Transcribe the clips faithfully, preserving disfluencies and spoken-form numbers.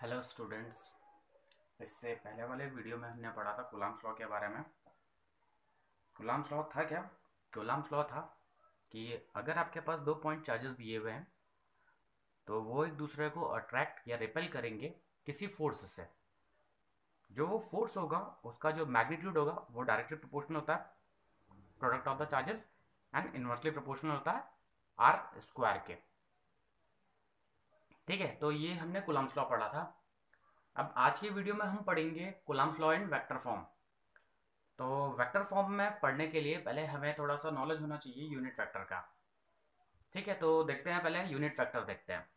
Hello students. इससे पहले वाले वीडियो में हमने पढ़ा था कूलम्ब्स लॉ के बारे में। कूलम्ब्स लॉ था क्या? कूलम्ब्स लॉ था कि अगर आपके पास दो पॉइंट चार्जेस दिए हुए हैं तो वो एक दूसरे को अट्रैक्ट या रिपेल करेंगे किसी फोर्स से। जो वो फोर्स होगा उसका जो मैग्नीट्यूड होगा वो डायरेक्टली प्रोपोर्शनल होता है product of the charges and inversely proportional होता है आर स्क्वायर के। ठीक है, तो ये हमने कूलम्ब्स लॉ पढ़ा था। अब आज की वीडियो में हम पढ़ेंगे Coulomb's law in vector form. तो वेक्टर फॉर्म में पढ़ने के लिए पहले हमें थोड़ा सा नॉलेज होना चाहिए यूनिट वेक्टर का। ठीक है, तो देखते हैं, पहले यूनिट वेक्टर देखते हैं।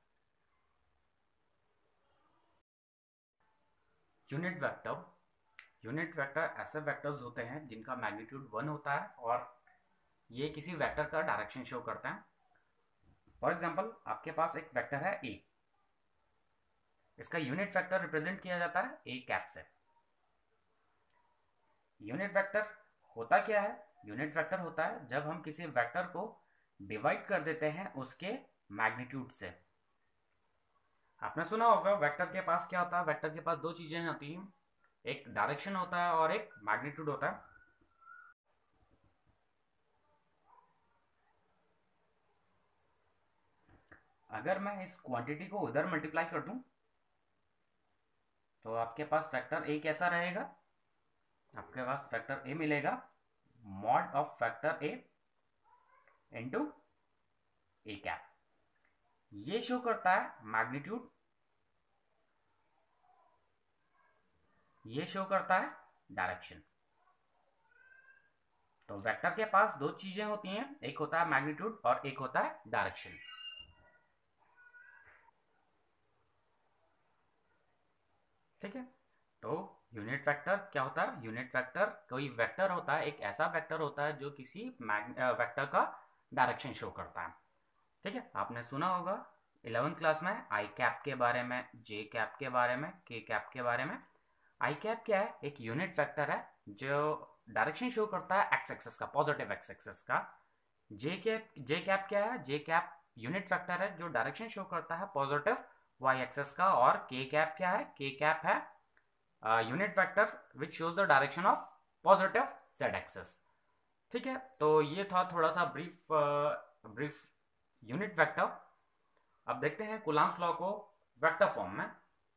यूनिट वेक्टर यूनिट वेक्टर ऐसे वेक्टर्स होते हैं जिनका मैग्नीट्यूड वन होता है और ये किसी वेक्टर का डायरेक्शन शो करते हैं। फॉर एग्जांपल, आपके पास एक वेक्टर है ए। इसका यूनिट वेक्टर रिप्रेजेंट किया जाता है ए कैप से। यूनिट वेक्टर होता क्या है? यूनिट वेक्टर होता है जब हम किसी वेक्टर को डिवाइड कर देते हैं उसके मैग्नीट्यूड से। आपने सुना होगा वेक्टर के पास क्या होता है। वेक्टर के पास दो चीजें होती हैं, एक डायरेक्शन होता है और एक मैग्नीट्यूड होता है। अगर मैं इस क्वांटिटी को उधर मल्टीप्लाई कर दूं तो आपके पास वेक्टर ए कैसा रहेगा? आपके पास वेक्टर ए मिलेगा mod of vector A into A cap. ये शो करता है मैग्नीट्यूड, ये शो करता है डायरेक्शन। तो वेक्टर के पास दो चीजें होती हैं, एक होता है मैग्नीट्यूड और एक होता है डायरेक्शन। ठीक है, तो यूनिट वेक्टर क्या होता है? यूनिट वेक्टर कोई वेक्टर होता है, एक ऐसा वेक्टर होता है जो किसी वेक्टर का डायरेक्शन शो करता है। ठीक है, आपने सुना होगा इलेवेंथ क्लास में आई कैप के बारे में, जे कैप के बारे में, के कैप के बारे में। आई कैप क्या है? एक यूनिट वेक्टर है जो डायरेक्शन शो करता है एक्स एक्सेस का, पॉजिटिव एक्स एक्सेस का। जे कैप जे कैप क्या है? जे कैप यूनिट वेक्टर है जो डायरेक्शन शो करता है पॉजिटिव वाई एक्सेस का। और के कैप क्या है? के कैप है unit vector which shows the direction of positive Z axis. ठीक है, तो ये था थोड़ा सा ब्रीफ ब्रीफ यूनिट वेक्टर। अब देखते हैं कूलम्ब्स लॉ को वेक्टर फॉर्म में।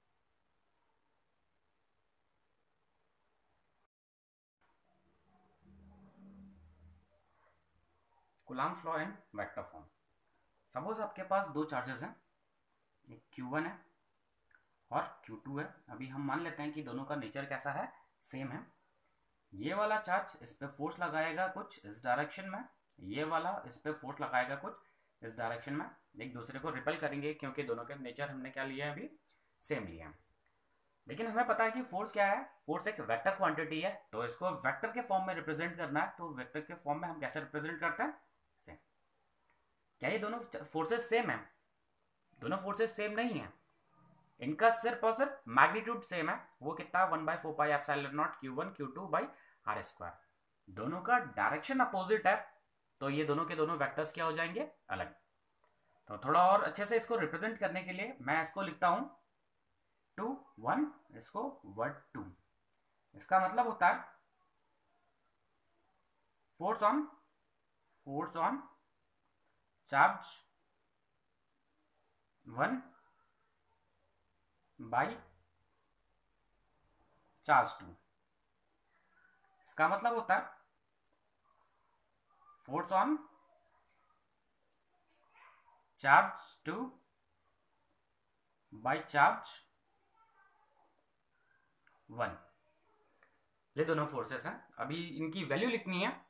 Coulomb's law in vector form. Suppose आपके पास दो चार्जेस हैं, एक क्यू वन है और क्यू टू है। अभी हम मान लेते हैं कि दोनों का नेचर कैसा है, सेम है। ये वाला चार्ज इस पे फोर्स लगाएगा कुछ इस डायरेक्शन में, ये वाला इस पे फोर्स लगाएगा कुछ इस डायरेक्शन में। एक दूसरे को रिपेल करेंगे क्योंकि दोनों के नेचर हमने क्या लिया है, अभी सेम लिया है। लेकिन हमें पता है कि फोर्स क्या है, फोर्स एक वेक्टर क्वांटिटी है। तो इसको वेक्टर के फॉर्म में रिप्रेजेंट करना है, तो वेक्टर के फॉर्म में हम कैसे रिप्रेजेंट करते हैं? सेम। क्या ये दोनों फोर्सेस सेम है? दोनों फोर्सेस सेम नहीं है, इनका सिर्फ और सिर्फ मैग्नीट्यूड सेम है। वो कितना? One by four pi epsilon nought Q one Q two by R square. दोनों का डायरेक्शन अपोजिट है, तो ये दोनों के दोनों वेक्टर्स क्या हो जाएंगे? अलग। तो थोड़ा और अच्छे से इसको रिप्रेजेंट करने के लिए मैं इसको लिखता हूं टू वन, इसको वन टू। इसका मतलब होता है force on force on charge one by charge two. इसका मतलब होता है force on charge two by charge one. ये दोनों फोर्सेस हैं, अभी इनकी वैल्यू लिखनी है।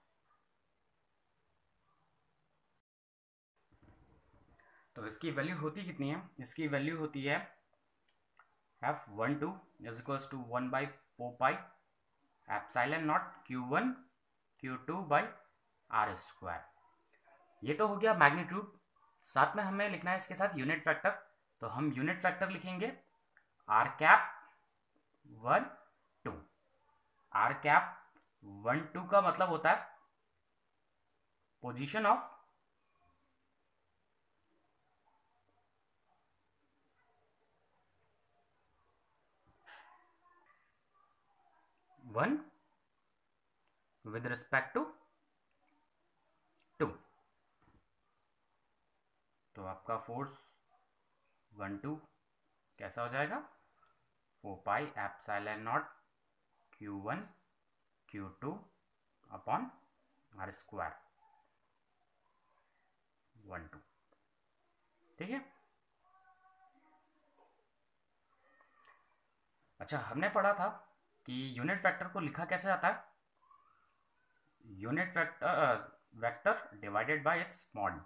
तो इसकी वैल्यू होती कितनी है? इसकी वैल्यू होती है F one two is equals to one by four pi epsilon nought Q one Q two by R square. ये तो हो गया मैग्नीट्यूड। साथ में हमें लिखना है इसके साथ यूनिट वेक्टर। तो हम यूनिट वेक्टर लिखेंगे R cap one two. R cap one two का मतलब होता है position of one with respect to two. तो आपका फोर्स वन टू कैसा हो जाएगा, four pi epsilon nought Q one Q two upon R square one two. ठीक है। अच्छा, हमने पढ़ा था कि यूनिट वेक्टर को लिखा कैसे जाता है, unit vector vector divided by its mod.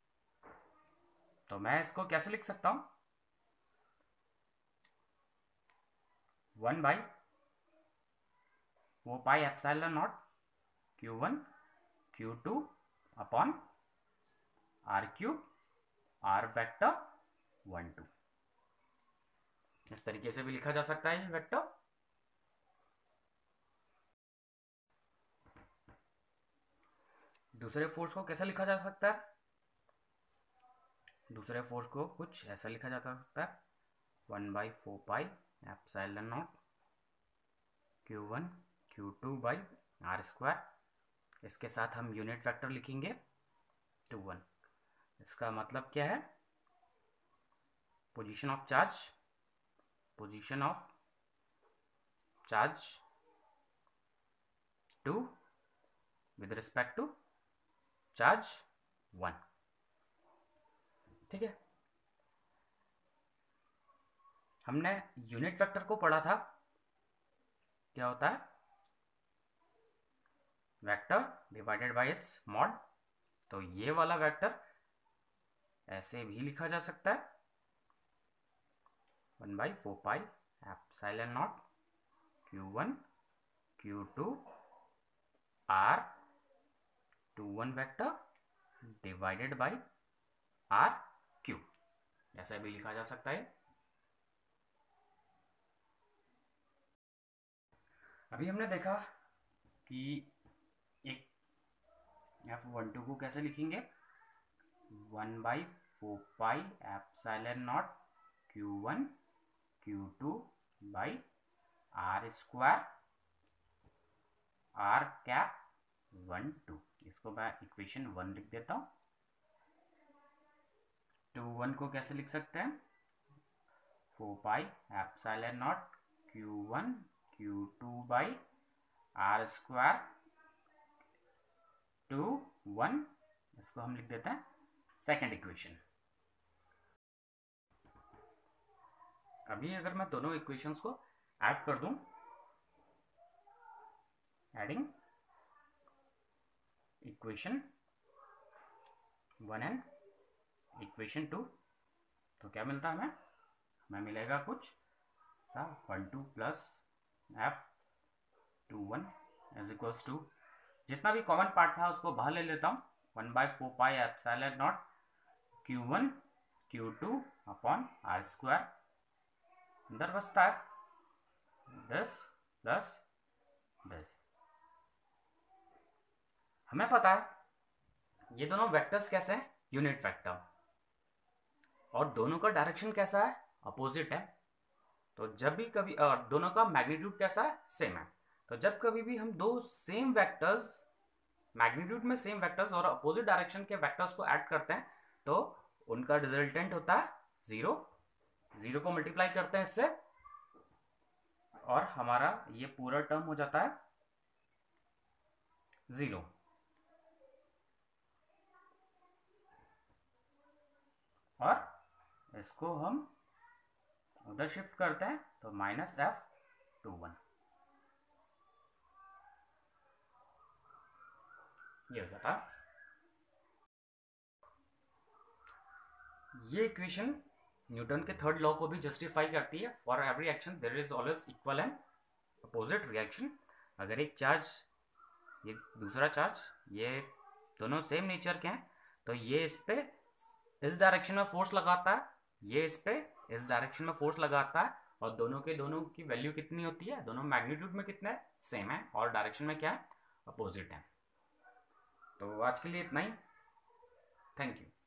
तो मैं इसको कैसे लिख सकता हूं, one by four pi epsilon nought Q one Q two upon R cube R vector one two. इस तरीके से भी लिखा जा सकता है ये वेक्टर। दूसरे फोर्स को कैसे लिखा जा सकता है, दूसरे फोर्स को कुछ ऐसा लिखा जा सकता है, one by four pi epsilon nought Q one Q two by R square. इसके साथ हम यूनिट वेक्टर लिखेंगे टू वन। इसका मतलब क्या है, position of charge, position of charge two with respect to charge one. ठीक है। हमने यूनिट वेक्टर को पढ़ा था, क्या होता है, vector divided by its mod. तो ये वाला वेक्टर ऐसे भी लिखा जा सकता है, one by four pi epsilon nought Q one Q two R two one vector divided by R Q, ऐसा भी लिखा जा सकता है। अभी हमने देखा कि एक एफ वन टू को कैसे लिखेंगे, one by four pi epsilon nought Q one Q two by R square R cap one two. इसको मैं इक्वेशन वन लिख देता हूं। टू वन को कैसे लिख सकते हैं, four pi epsilon nought Q one Q two by R square two one. इसको हम लिख देते हैं सेकेंड इक्वेशन। अभी अगर मैं दोनों इक्वेशंस को ऐड कर दूं, adding equation one and equation two, तो क्या मिलता है हमें, हमें मिलेगा कुछ सा one two plus F two one is equals to, जितना भी कॉमन पार्ट था उसको बाहर ले लेता हूँ, one by four pi epsilon nought Q one Q two upon R square, अंदर बचता है दस दस दस। हमें पता है ये दोनों वेक्टर्स कैसे हैं, यूनिट वेक्टर, और दोनों का डायरेक्शन कैसा है, अपोजिट है। तो जब भी कभी और दोनों का मैग्नीट्यूड कैसा है, सेम है। तो जब कभी भी हम दो सेम वेक्टर्स, मैग्नीट्यूड में सेम वेक्टर्स और अपोजिट डायरेक्शन के वेक्टर्स को ऐड करते हैं, तो उनका रिजल्टेंट होता है जीरो। जीरो को मल्टीप्लाई करते हैं इससे, और हमारा ये पूरा टर्म हो जाता है जीरो। और इसको हम उधर शिफ्ट करते हैं तो माइनस एफ टू वन, ये हो जाता है। ये इक्वेशन न्यूटन के थर्ड लॉ को भी जस्टिफाई करती है, for every action there is always equal and opposite reaction. अगर एक चार्ज, ये दूसरा चार्ज, ये दोनों सेम नेचर के हैं, तो ये इस पे इस डायरेक्शन में फोर्स लगाता है, ये इस पे इस डायरेक्शन में फोर्स लगाता है, और दोनों के दोनों की वैल्यू कितनी होती है, दोनों मैग्नीट्यूड में कितना है, सेम है, और डायरेक्शन में क्या है, अपोजिट है। तो आज के लिए इतना ही, थैंक यू।